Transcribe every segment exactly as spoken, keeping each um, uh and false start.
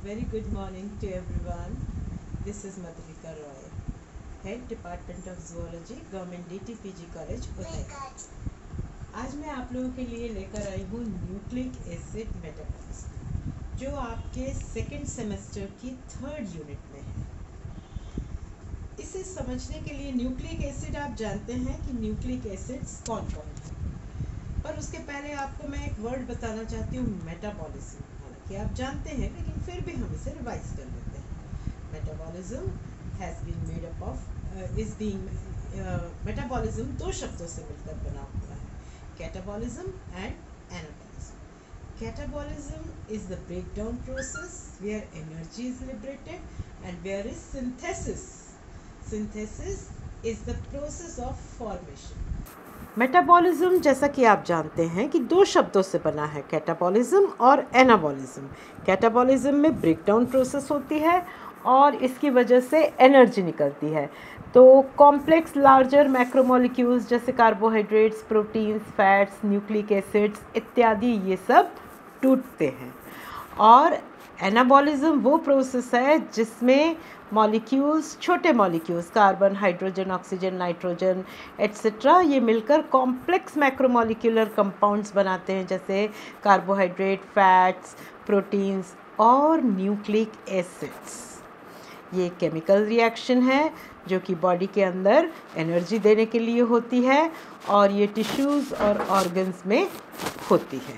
very good morning to everyone. This is Madhurika Roy, Head Department of Zoology, Government D T P G College, उदय। आज मैं आप लोगों के लिए लेकर आई हूँ न्यूक्लिक एसिड मेटाबॉलिज्म, जो आपके सेकेंड सेमेस्टर की थर्ड यूनिट में है। इसे समझने के लिए न्यूक्लिक एसिड आप जानते हैं कि न्यूक्लिक एसिड्स कौन कौन है, पर उसके पहले आपको मैं एक वर्ड बताना चाहती हूँ, मेटाबॉलिज्म। हालांकि आप जानते हैं, लेकिन फिर भी हम इसे रिवाइज कर लेते हैं। Metabolism has been made up of is being metabolism दो शब्दों से मिलकर बना हुआ है, catabolism and anabolism. Catabolism is the breakdown process where energy is liberated and where is synthesis. Synthesis is the process of formation. Metabolism, जैसा कि आप जानते हैं, कि दो शब्दों से बना है, कैटाबॉलिज्म और एनाबॉलिज्म। कैटाबॉलिज्म में ब्रेकडाउन प्रोसेस होती है और इसकी वजह से एनर्जी निकलती है। तो कॉम्प्लेक्स लार्जर मैक्रोमोलिक्यूल्स जैसे carbohydrates, proteins, fats, nucleic acids इत्यादि ये सब टूटते हैं। और एनाबॉलिज्म वो प्रोसेस है जिसमें मॉलिक्यूल्स, छोटे molecules, carbon, hydrogen, oxygen, nitrogen etcetera, ये मिलकर कॉम्प्लेक्स मैक्रोमोलिक्यूलर कंपाउंड्स बनाते हैं, जैसे कार्बोहाइड्रेट, फैट्स, प्रोटीन्स और न्यूक्लिक एसिड्स। ये केमिकल रिएक्शन है जो कि बॉडी के अंदर एनर्जी देने के लिए होती है और ये टिश्यूज़ और ऑर्गन्स में होती है।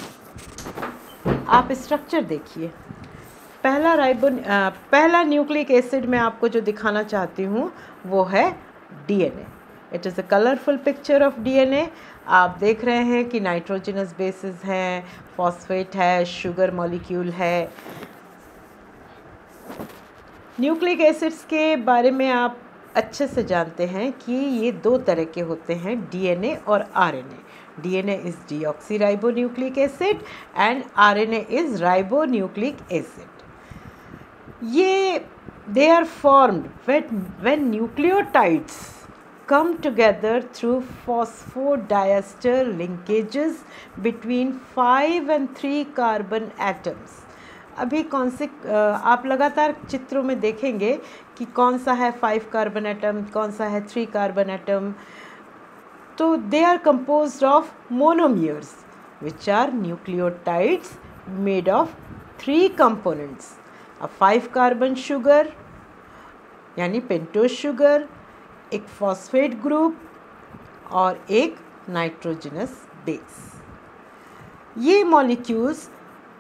आप स्ट्रक्चर देखिए। पहला राइबो पहला न्यूक्लिक एसिड मैं आपको जो दिखाना चाहती हूँ वो है DNA. It is a colourful picture of DNA. आप देख रहे हैं कि नाइट्रोजनस बेसिस हैं, फॉस्फेट है, शुगर मॉलिक्यूल है। न्यूक्लिक एसिड्स के बारे में आप अच्छे से जानते हैं कि ये दो तरह के होते हैं, डीएनए और RNA. DNA is deoxyribonucleic acid and RNA is ribonucleic acid. ये they are formed when when nucleotides come together through phosphodiester linkages between five and three carbon atoms। अभी कौन से आप लगातार चित्रों में देखेंगे कि कौन सा है फाइव कार्बन एटम, कौन सा है थ्री कार्बन एटम। तो they are composed of monomers which are nucleotides made of three components, a five carbon sugar यानी पेंटोज शुगर, एक फॉस्फेट ग्रुप और एक नाइट्रोजनस बेस। ये molecules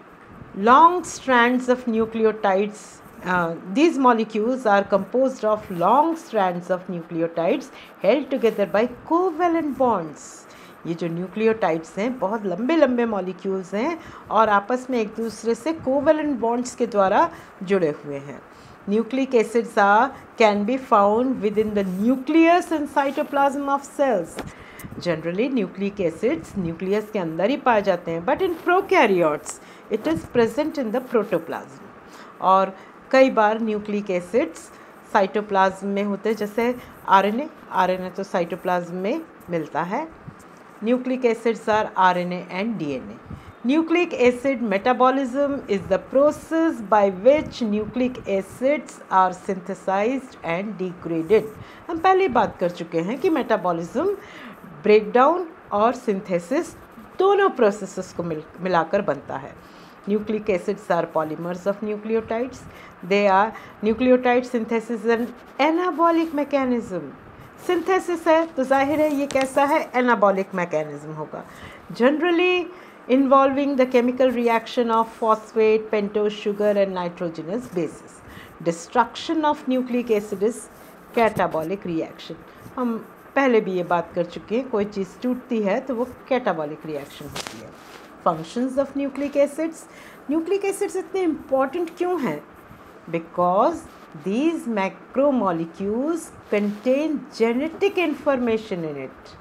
long strands of nucleotides, uh, these molecules are composed of long strands of nucleotides held together by covalent bonds। ये जो nucleotides हैं बहुत लंबे लंबे मॉलिक्यूल्स हैं और आपस में एक दूसरे से कोवेलेंट बॉन्ड्स के द्वारा जुड़े हुए हैं। Nucleic acids are can be found within the nucleus and cytoplasm of cells. Generally nucleic acids nucleus के अंदर ही पाए जाते हैं, but in prokaryotes it is present in the protoplasm. और कई बार न्यूक्लिक एसिड्स साइटोप्लाज्म में होते हैं, जैसे आरएनए। आरएनए तो साइटोप्लाज्म में मिलता है। Nucleic acids are RNA and DNA. Nucleic acid metabolism is the process by which nucleic acids are synthesized and degraded. हम पहले बात कर चुके हैं कि मेटाबॉलिज्म ब्रेकडाउन और सिंथेसिस दोनों प्रोसेसेस को मिल मिलाकर बनता है। Nucleic acids are polymers of nucleotides. They are nucleotide synthesis and anabolic mechanism. Synthesis है तो जाहिर है ये कैसा है, एनाबॉलिक मैकेनिज्म होगा। Generally involving the chemical reaction of phosphate, pentose sugar and nitrogenous bases. Destruction of nucleic acid is catabolic reaction। हम पहले भी ये बात कर चुके हैं, कोई चीज़ टूटती है तो वो कैटाबॉलिक रिएक्शन होती है। Functions of nucleic acids. Nucleic acids इतने इम्पॉर्टेंट क्यों हैं? Because these macromolecules contain genetic information in it।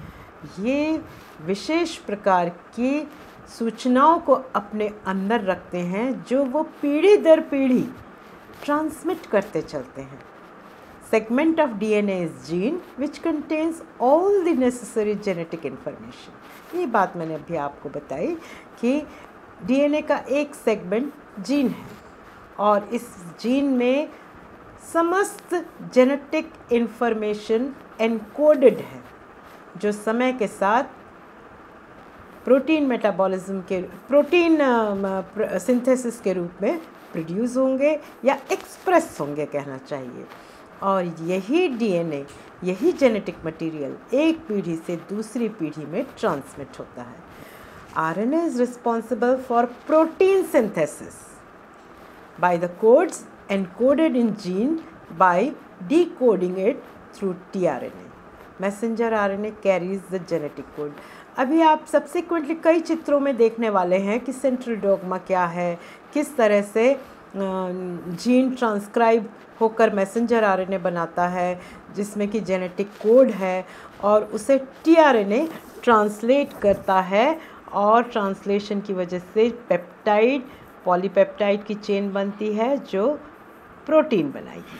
ये विशेष प्रकार की सूचनाओं को अपने अंदर रखते हैं जो वो पीढ़ी दर पीढ़ी ट्रांसमिट करते चलते हैं। segment of D N A is gene which contains all the necessary genetic information। ये बात मैंने अभी आपको बताई कि D N A का एक सेगमेंट जीन है और इस जीन में समस्त जेनेटिक इंफॉर्मेशन एनकोडेड है, जो समय के साथ प्रोटीन मेटाबॉलिज्म के प्रोटीन सिंथेसिस के रूप में प्रोड्यूस होंगे या एक्सप्रेस होंगे कहना चाहिए। और यही डीएनए, यही जेनेटिक मटेरियल एक पीढ़ी से दूसरी पीढ़ी में ट्रांसमिट होता है। RNA is responsible for protein synthesis by the codes encoded in gene by decoding it through tRNA. Messenger R N A carries the genetic code. अभी आप सबसिक्वेंटली कई चित्रों में देखने वाले हैं कि सेंट्रल डॉगमा क्या है, किस तरह से जीन ट्रांसक्राइब होकर मैसेंजर आरएनए बनाता है जिसमें कि जेनेटिक कोड है, और उसे टीआरएनए ट्रांसलेट करता है, और ट्रांसलेशन की वजह से पेप्टाइड, पॉलीपेप्टाइड की चेन बनती है जो प्रोटीन बनाएगी।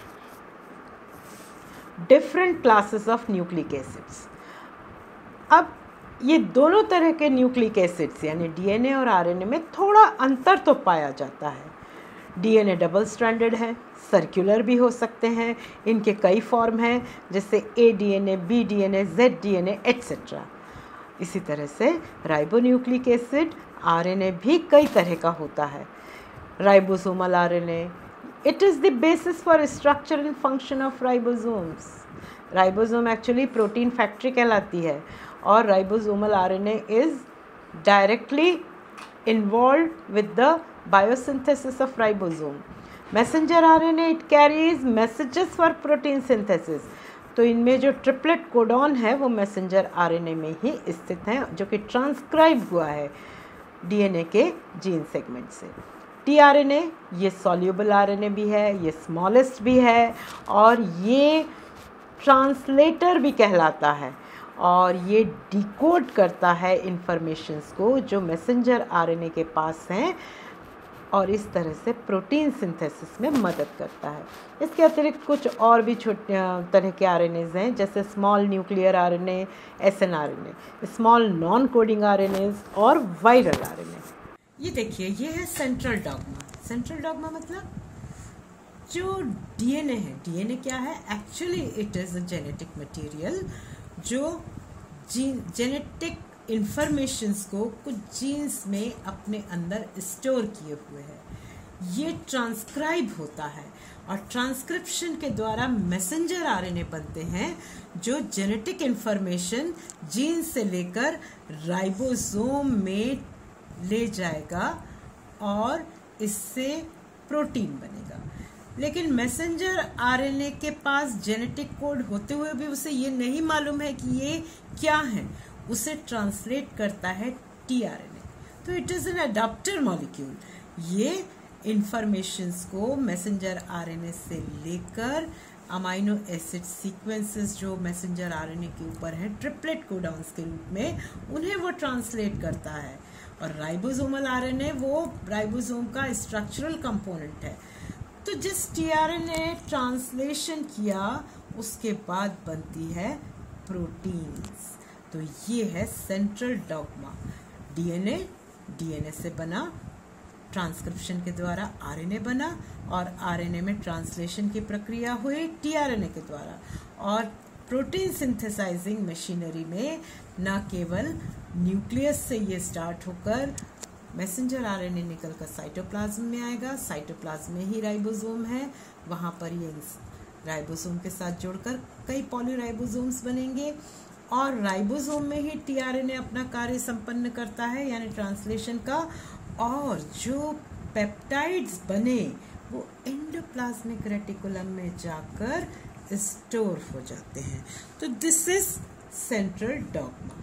Different classes of nucleic acids. अब ये दोनों तरह के न्यूक्लिक एसिड्स यानी डीएनए और आरएनए में थोड़ा अंतर तो पाया जाता है। डीएनए डबल स्ट्रैंडेड है, सर्कुलर भी हो सकते हैं, इनके कई फॉर्म हैं जैसे A DNA, B DNA, Z DNA etcetera. इसी तरह से राइबोन्यूक्लिक एसिड आरएनए भी कई तरह का होता है। Ribosomal RNA, it is the basis for structure and function of ribosomes. Ribosome actually protein factory कहलाती है, और ribosomal RNA is directly involve with the biosynthesis of ribosome. Messenger RNA it carries messages for protein synthesis. तो इनमें जो triplet codon है वो messenger RNA में ही स्थित है, जो कि ट्रांसक्राइब हुआ है डीएनए के जीन सेगमेंट से। टीआरएनए ये सॉल्यूबल आरएनए भी है, ये स्मॉलेस्ट भी है, और ये ट्रांसलेटर भी कहलाता है, और ये डिकोड करता है इंफॉर्मेशंस को जो मैसेंजर आरएनए के पास हैं, और इस तरह से प्रोटीन सिंथेसिस में मदद करता है। इसके अतिरिक्त कुछ और भी छोटे तरह के आरएनएज हैं जैसे small nuclear RNA, snRNA, small non coding RNAs और वायरल आरएनए। ये देखिए, ये है सेंट्रल डॉगमा। सेंट्रल डॉगमा मतलब जो डीएनए है, डीएनए क्या है? Actually it is a genetic material जो जीन जेनेटिक इंफॉर्मेशंस को कुछ जीन्स में अपने अंदर स्टोर किए हुए है। ये ट्रांसक्राइब होता है, और ट्रांसक्रिप्शन के द्वारा मैसेंजर आरएनए बनते हैं जो जेनेटिक इंफॉर्मेशन जीन से लेकर राइबोसोम में ले जाएगा और इससे प्रोटीन बनेगा। लेकिन मैसेंजर आरएनए के पास जेनेटिक कोड होते हुए भी उसे ये नहीं मालूम है कि ये क्या है, उसे ट्रांसलेट करता है टीआरएनए। तो it is an adaptor molecule. ये इंफॉर्मेशंस को मैसेंजर आरएनए से लेकर अमाइनो एसिड सीक्वेंसेस जो मैसेंजर आरएनए के ऊपर हैं ट्रिपलेट कोडॉन्स के रूप में, उन्हें वो ट्रांसलेट करता है। और राइबोसोमल आरएनए वो राइबोसोम का स्ट्रक्चरल कंपोनेंट है। तो जिस टीआरएनए ट्रांसलेशन किया उसके बाद बनती है प्रोटीन्स। तो ये है सेंट्रल डॉगमा। डीएनए डीएनए से बना, ट्रांसक्रिप्शन के द्वारा आरएनए बना, और आरएनए में ट्रांसलेशन की प्रक्रिया हुई टीआरएनए के द्वारा। और प्रोटीन सिंथेसाइजिंग मशीनरी में न केवल न्यूक्लियस से ये स्टार्ट होकर मैसेंजर आरएनए निकल कर साइटोप्लाज्म में आएगा। साइटोप्लाज्म में ही राइबोसोम है, वहाँ पर ये राइबोसोम के साथ जोड़कर कई पॉलीराइबोसोम्स बनेंगे, और राइबोसोम में ही टीआरएनए अपना कार्य संपन्न करता है यानी ट्रांसलेशन का, और जो पेप्टाइड्स बने वो एंडोप्लाज्मिक रेटिकुलम में जाकर स्टोर हो जाते हैं। तो this is central dogma.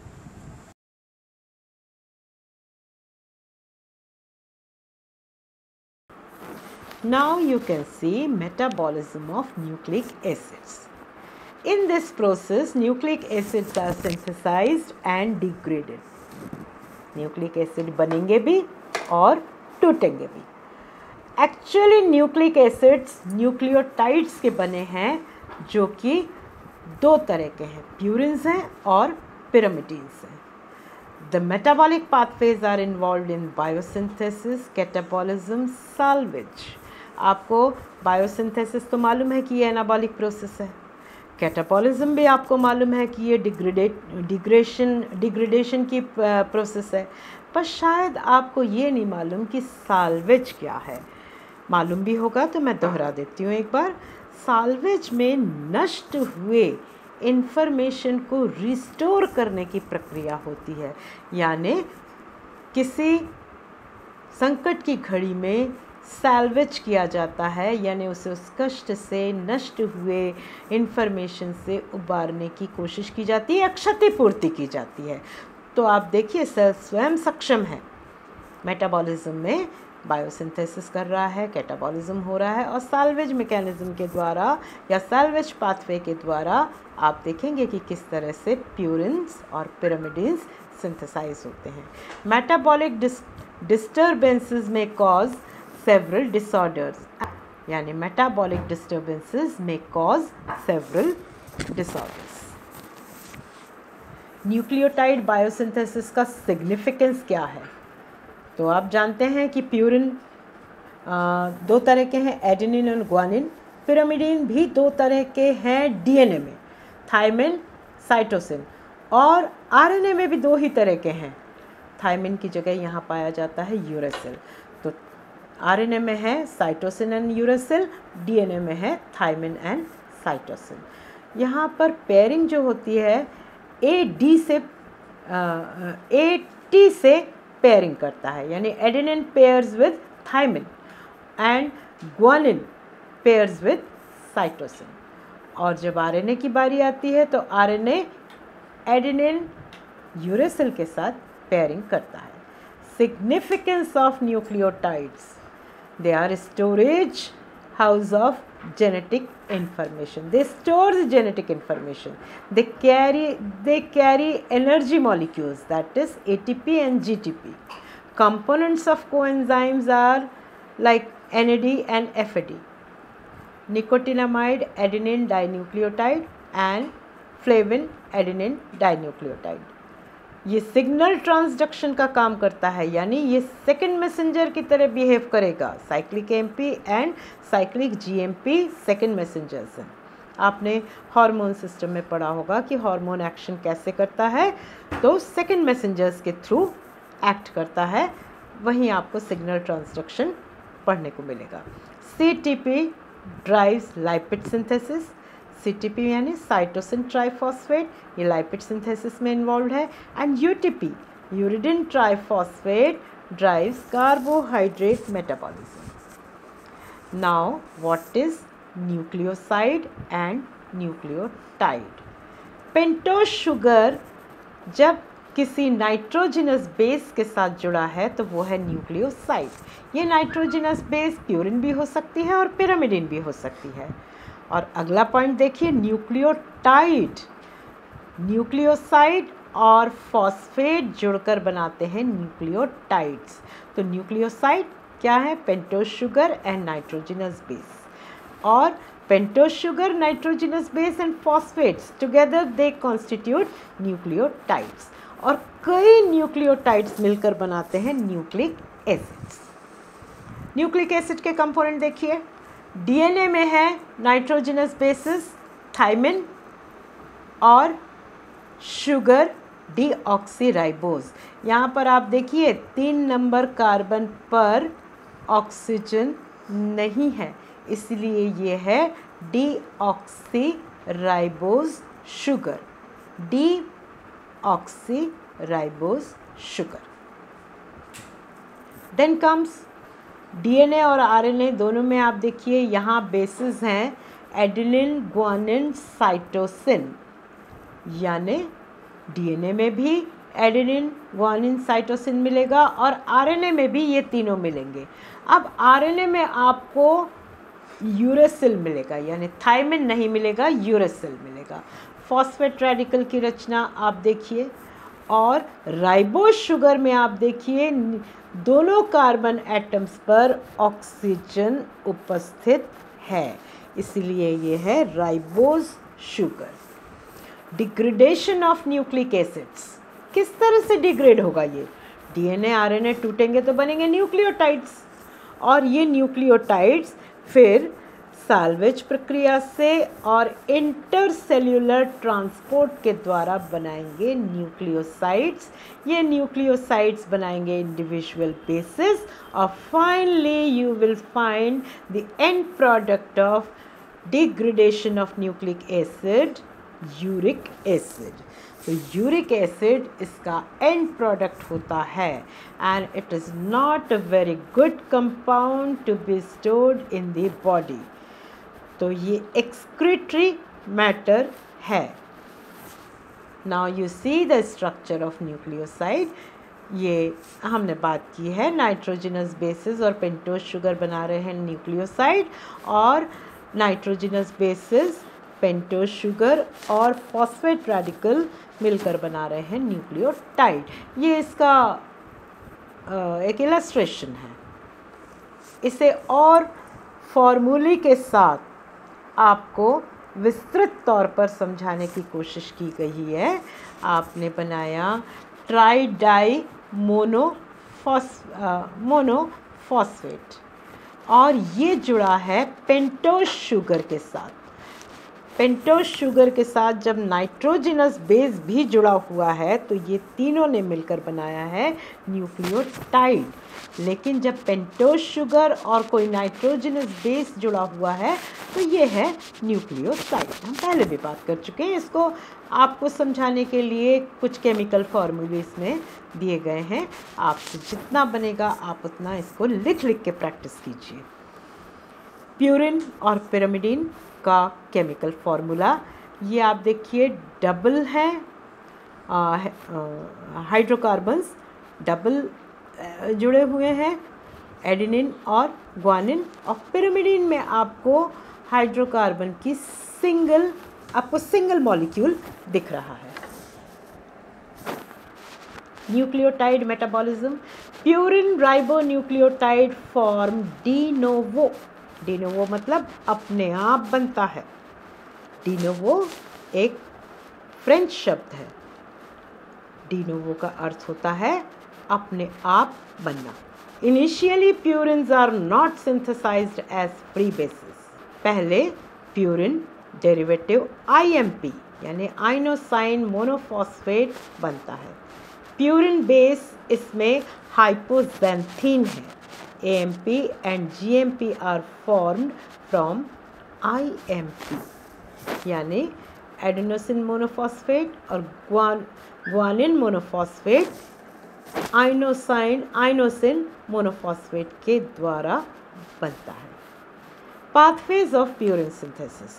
Now you can see metabolism of nucleic acids. In this process, nucleic acids are synthesized and degraded. Nucleic acid बनेंगे भी और टूटेंगे भी। Actually nucleic acids न्यूक्लियोटाइड्स के बने हैं जो कि दो तरह के हैं, प्यूरिन्स हैं और pyrimidines हैं। The metabolic pathways are involved in biosynthesis, catabolism, salvage. आपको बायोसिंथेसिस तो मालूम है कि ये एनाबॉलिक प्रोसेस है, कैटाबॉलिज्म भी आपको मालूम है कि ये डिग्रेडेट डिग्रेशन डिग्रेडेशन की प्रोसेस है, पर शायद आपको ये नहीं मालूम कि साल्वेज क्या है। मालूम भी होगा तो मैं दोहरा देती हूँ एक बार। साल्वेज में नष्ट हुए इंफॉर्मेशन को रिस्टोर करने की प्रक्रिया होती है, यानी किसी संकट की घड़ी में सैल्वेज किया जाता है, यानी उसे उस कष्ट से, नष्ट हुए इंफॉर्मेशन से उबारने की कोशिश की जाती है, क्षतिपूर्ति की जाती है। तो आप देखिए सेल स्वयं सक्षम है, मेटाबॉलिज्म में बायोसिंथेसिस कर रहा है, कैटाबॉलिज्म हो रहा है, और सैल्वेज मैकेनिज्म के द्वारा या सैल्वेज पाथवे के द्वारा आप देखेंगे कि किस तरह से प्यूरिन्स और पिरामिडिन्स सिंथेसाइज होते हैं। मेटाबॉलिक डिस्टर्बेंसेस में कॉज सेवरल डिसऑर्डर्स, यानी मेटाबॉलिक डिस्टर्बेंसेस में cause several disorders. Nucleotide biosynthesis का सिग्निफिकेंस क्या है? तो आप जानते हैं कि प्यूरिन दो तरह के हैं, एडेनिन और ग्वानिन। पिरामिडिन भी दो तरह के हैं डीएनए में, थायमिन, साइटोसिन, और आरएनए में भी दो ही तरह के हैं। थायमिन की जगह यहाँ पाया जाता है यूरेसिल। तो आरएनए में है साइटोसिन एंड यूरेसिल, डीएनए में है थायमिन एंड साइटोसिन। यहाँ पर पेयरिंग जो होती है ए डी से ए टी से पेयरिंग करता है, यानी adenine pairs with thymine and guanine pairs with cytosine. और जब आरएनए की बारी आती है तो आरएनए एडेनिन यूरेसिल के साथ पेयरिंग करता है। Significance of nucleotides, they are storage house of genetic information. They store the genetic information. They carry they carry energy molecules, that is A T P and G T P. Components of coenzymes are like N A D and F A D. Nicotinamide adenine dinucleotide and flavin adenine dinucleotide. ये signal transduction का काम करता है, यानी ये second messenger की तरह behave करेगा। Cyclic MP and cyclic GMP second messengers हैं। आपने हार्मोन सिस्टम में पढ़ा होगा कि हार्मोन एक्शन कैसे करता है, तो सेकंड मैसेंजर्स के थ्रू एक्ट करता है, वहीं आपको सिग्नल ट्रांसडक्शन पढ़ने को मिलेगा। CTP drives lipid synthesis. CTP यानी साइटोसिन ट्राइफॉस्फेट, ये लाइपिड सिंथेसिस में इन्वॉल्व है। And UTP uridine triphosphate drives carbohydrate metabolism. Now what is nucleoside and nucleotide? Pentose sugar जब किसी नाइट्रोजिनस बेस के साथ जुड़ा है तो वो है न्यूक्लियोसाइड। ये नाइट्रोजिनस बेस प्यूरिन भी हो सकती है और पिरामिडिन भी हो सकती है। और अगला पॉइंट देखिए, न्यूक्लियोटाइड। न्यूक्लियोसाइड और फॉस्फेट जुड़कर बनाते हैं न्यूक्लियोटाइड्स। तो न्यूक्लियोसाइड क्या है? Pentose sugar and nitrogenous base. और pentose sugar, nitrogenous base and phosphates together they constitute nucleotides. और कई न्यूक्लियोटाइड्स मिलकर बनाते हैं न्यूक्लिक एसिड्स। न्यूक्लिक एसिड के कंपोनेंट देखिए, डीएनए में है नाइट्रोजिनस बेसिस थायमिन और शुगर डीऑक्सीराइबोज। यहाँ पर आप देखिए तीन नंबर कार्बन पर ऑक्सीजन नहीं है, इसलिए ये है deoxyribose sugar. Deoxyribose sugar. Then comes DNA और आरएनए, दोनों में आप देखिए यहाँ बेसिस हैं एडेनिन, ग्वानिन, साइटोसिन। यानी डीएनए में भी एडेनिन, ग्वानिन, साइटोसिन मिलेगा और आरएनए में भी ये तीनों मिलेंगे। अब आरएनए में आपको यूरेसिल मिलेगा, यानी थायमिन नहीं मिलेगा, यूरेसिल मिलेगा। फॉस्फेट रेडिकल की रचना आप देखिए, और राइबोज शुगर में आप देखिए दोनों कार्बन एटम्स पर ऑक्सीजन उपस्थित है, इसलिए ये है ribose sugar. Degradation of nucleic acids, किस तरह से डिग्रेड होगा ये? डीएनए आरएनए टूटेंगे तो बनेंगे न्यूक्लियोटाइड्स, और ये न्यूक्लियोटाइड्स फिर साल्वेज प्रक्रिया से और इंटरसेल्यूलर ट्रांसपोर्ट के द्वारा बनाएंगे न्यूक्लियोसाइड्स। ये न्यूक्लियोसाइड्स बनाएंगे इंडिविजुअल बेसिस और finally you will find the end product of degradation of nucleic acid, uric acid. तो यूरिक एसिड इसका एंड प्रोडक्ट होता है and it is not a very good compound to be stored in the body. तो ये excretory matter है। Now you see the structure of nucleoside. ये हमने बात की है, नाइट्रोजनस बेसिस और पेंटोज शुगर बना रहे हैं न्यूक्लियोसाइड, और नाइट्रोजनस बेसिस, पेंटोज शुगर और फॉस्फेट रेडिकल मिलकर बना रहे हैं न्यूक्लियोटाइड। ये इसका एक इलस्ट्रेशन है। इसे और फॉर्मूले के साथ आपको विस्तृत तौर पर समझाने की कोशिश की गई है। आपने बनाया ट्राई डाई मोनोफॉस मोनोफॉस्फेट और ये जुड़ा है पेंटोज शुगर के साथ। पेंटोज शुगर के साथ जब नाइट्रोजनस बेस भी जुड़ा हुआ है तो ये तीनों ने मिलकर बनाया है न्यूक्लियोटाइड। लेकिन जब पेंटोज शुगर और कोई नाइट्रोजनस बेस जुड़ा हुआ है तो ये है न्यूक्लियोसाइड। हम पहले भी बात कर चुके हैं। इसको आपको समझाने के लिए कुछ केमिकल फार्मूले इसमें दिए गए हैं। आपसे जितना बनेगा आप उतना इसको लिख लिख के प्रैक्टिस कीजिए। प्यूरिन और पिरामिडिन का केमिकल फार्मूला ये आप देखिए, डबल है, हाइड्रोकार्बन्स डबल जुड़े हुए हैं, एडेनिन और ग्वानिन, और पिरामिडिन में आपको हाइड्रोकार्बन की सिंगल आपको सिंगल मॉलिक्यूल दिख रहा है। Nucleotide metabolism, purine ribo nucleotide form de novo. De novo मतलब अपने आप बनता है। डी नोवो एक फ्रेंच शब्द है। डी नोवो का अर्थ होता है अपने आप बनना। Initially purines are not synthesized as free bases. पहले purine derivative I M P यानी आइनोसाइन मोनोफॉस्फेट बनता है। प्यूरिन बेस इसमें हाइपोजेंथीन है। A M P and G M P are formed from I M P यानी एडेनोसिन मोनोफॉस्फेट और ग्वान guanine monophosphate inosine inosine monophosphate के द्वारा बनता है। पाथवेज ऑफ प्यूरिन सिंथेसिस,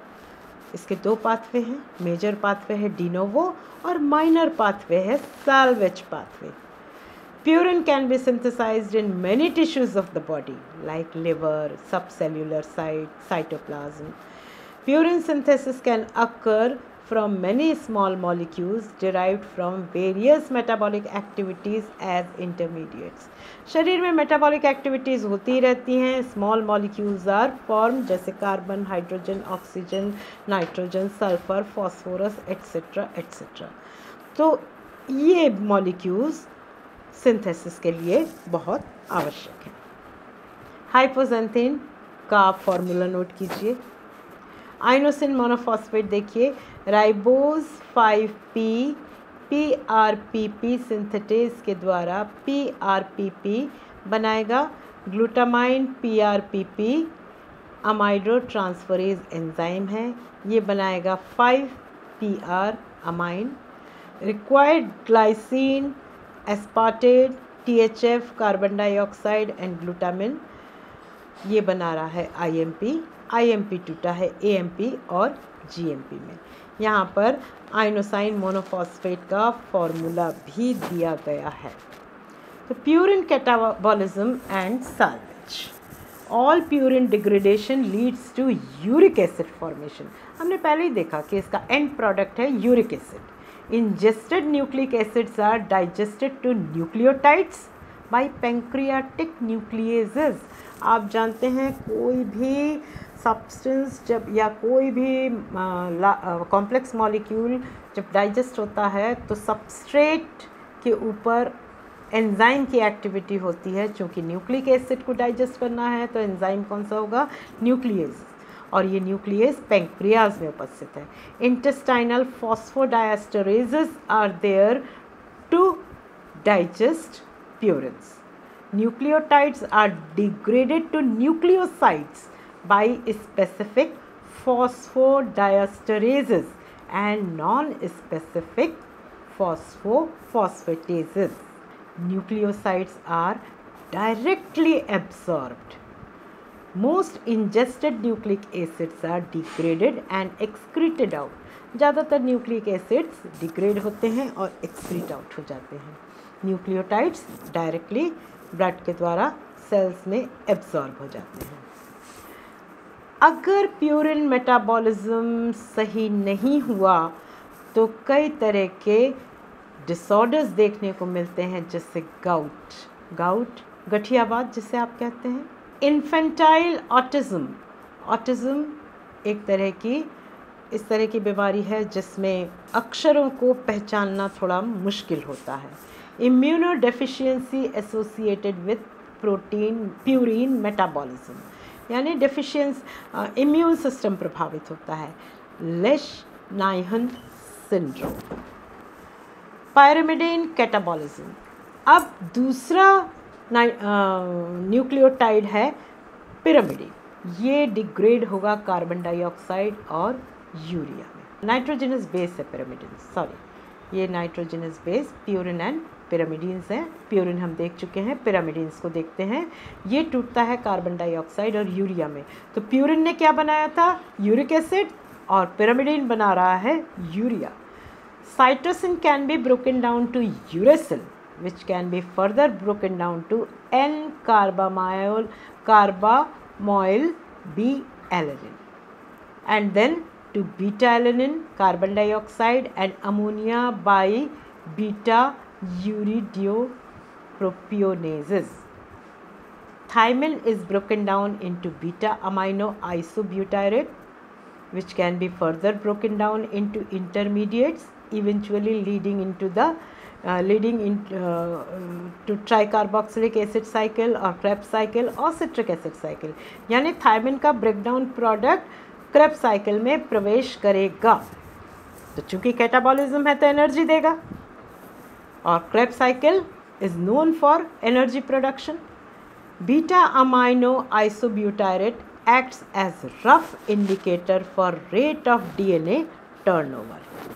इसके दो पाथवे हैं। मेजर पाथवे है डी नोवो और माइनर पाथवे है salvage pathway. Purine can be synthesized in many tissues of the body like liver, subcellular site, cytoplasm. Purine synthesis can occur from many small molecules derived from various metabolic activities as intermediates. शरीर में metabolic activities होती रहती हैं। Small molecules are formed जैसे carbon, hydrogen, oxygen, nitrogen, sulphur, phosphorus etcetera etcetera. तो ये molecules synthesis के लिए बहुत आवश्यक है। हाइपोजेंथीन का आप फॉर्मूला नोट कीजिए। आइनोसिन मोनोफॉस्फेट देखिए, ribose five P P R P P synthetase के द्वारा पी आर पी पी बनाएगा। Glutamine P R P P amido transferase enzyme है, ये बनाएगा five P R amine. Required glycine, aspartate, T H F, carbon dioxide and glutamine, ये बना रहा है I M P. I M P टूटा है ए एम पी और जी एम पी में। यहाँ पर आइनोसाइन मोनोफॉस्फेट का फॉर्मूला भी दिया गया है। तो purine catabolism and salvage, all purine degradation leads to uric acid formation. हमने पहले ही देखा कि इसका एंड प्रोडक्ट है uric acid. Ingested nucleic acids are digested to nucleotides by pancreatic nucleases। आप जानते हैं कोई भी सब्सटेंस जब या कोई भी कॉम्प्लेक्स मॉलिक्यूल जब डाइजेस्ट होता है तो सबस्ट्रेट के ऊपर एंजाइम की एक्टिविटी होती है, चूँकि न्यूक्लिक एसिड को डाइजेस्ट करना है तो एंजाइम कौन सा होगा, न्यूक्लियस, और ये न्यूक्लियस पैंक्रियाज में उपस्थित है। Intestinal phosphodiesterases are there to digest purines. Nucleotides are degraded to nucleosides by specific phosphodiesterases and non-specific phosphophosphatase. Nucleosides are directly absorbed. Most ingested nucleic acids are degraded and excreted out. ज़्यादातर nucleic acids degrade होते हैं और excrete out हो जाते हैं। Nucleotides directly blood के द्वारा sales में एब्जॉर्ब हो जाते हैं। अगर प्यूरिन मेटाबॉलिज्म सही नहीं हुआ तो कई तरह के डिसऑर्डर्स देखने को मिलते हैं, जैसे गाउट गाउट गठियावाद जिसे आप कहते हैं, इन्फेंटाइल ऑटिज्म। ऑटिज्म एक तरह की इस तरह की बीमारी है जिसमें अक्षरों को पहचानना थोड़ा मुश्किल होता है। Immunodeficiency associated with protein purine metabolism, यानी डेफिशिएंस इम्यून सिस्टम प्रभावित होता है। लेश नाइहन सिंड्रोम। Pyrimidine catabolism. अब दूसरा न्यूक्लियोटाइड है पिरामिडीन। ये डिग्रेड होगा कार्बन डाइऑक्साइड और यूरिया में। नाइट्रोजनस बेस है पिरामिडीन, सॉरी ये nitrogenous base purine and pyrimidines हैं। प्यूरिन हम देख चुके हैं, पिरामिडीन्स को देखते हैं। ये टूटता है कार्बन डाइऑक्साइड और यूरिया में। तो प्यूरिन ने क्या बनाया था, यूरिक एसिड, और पिरामिडीन बना रहा है urea. Cytosine can be broken down to uracil which can be further broken down to N carbamyl carbamoyl B alanine and then to beta alanine, carbon dioxide and ammonia by beta uridopropionases. Thymine is broken down into beta amino isobutyrate which can be further broken down into intermediates, eventually leading into the uh, leading in uh, to tricarboxylic acid cycle or Krebs cycle और citric acid cycle। यानी thymine का breakdown product Krebs cycle में प्रवेश करेगा। तो चूंकि catabolism है तो एनर्जी देगा, और Krebs cycle is known for energy production. Beta amino isobutyrate acts as rough indicator for rate of D N A turnover.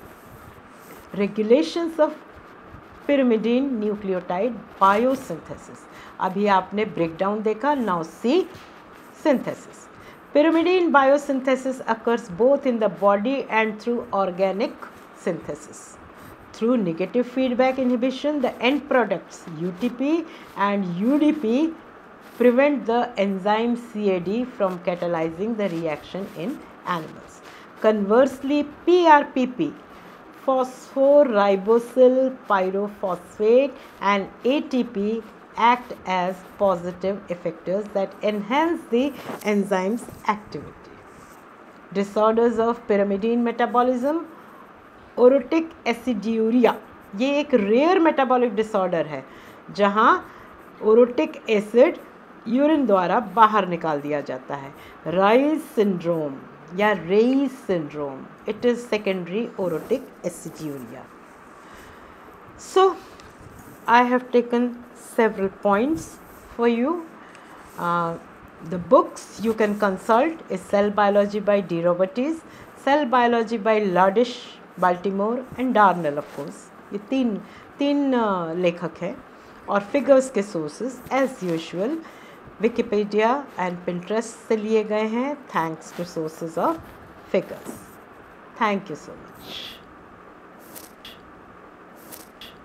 Regulations of pyrimidine nucleotide biosynthesis. अभी आपने breakdown देखा, now see synthesis. Pyrimidine biosynthesis occurs both in the body and through organic synthesis. Through negative feedback inhibition, the end products U T P and U D P prevent the enzyme C A D from catalyzing the reaction in animals. Conversely, P R P P, phosphoribosyl pyrophosphate, and A T P act as positive effectors that enhance the enzyme's activity. Disorders of pyrimidine metabolism. Orotic aciduria, ये एक rare metabolic disorder है जहाँ ओरोटिक acid urine द्वारा बाहर निकाल दिया जाता है। राइज सिंड्रोम या Reye's syndrome, it is secondary orotic aciduria. So I have taken several points for you. Uh, the books you can consult is Cell Biology by D. Robertis, Cell Biology by Ladish, Baltimore and Darnell of course. ये तीन तीन uh, लेखक हैं, और figures के sources as usual Wikipedia and Pinterest से लिए गए हैं, thanks to sources of figures. Thank you so much.